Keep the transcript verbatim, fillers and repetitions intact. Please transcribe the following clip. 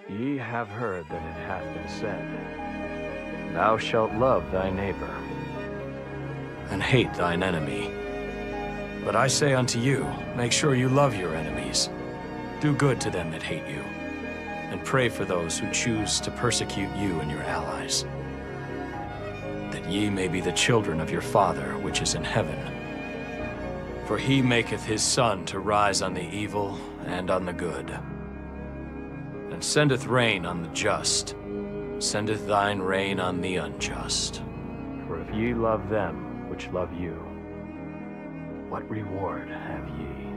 Ye have heard that it hath been said, Thou shalt love thy neighbor, and hate thine enemy. But I say unto you, make sure you love your enemies. Do good to them that hate you, and pray for those who choose to persecute you and your allies, that ye may be the children of your Father which is in heaven. For he maketh his sun to rise on the evil and on the good, and sendeth rain on the just, sendeth thine rain on the unjust. For if ye love them which love you, what reward have ye?